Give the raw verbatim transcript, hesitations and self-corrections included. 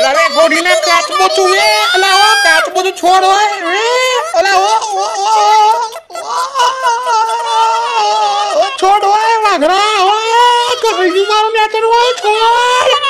અરે ગોડીના કાચબો તું એ અલા ઓ કાચબો તું છોડ હોય અલા ઓ છોડ હોય વાઘરા હોય કઈ મારું નેતર હોય છોડ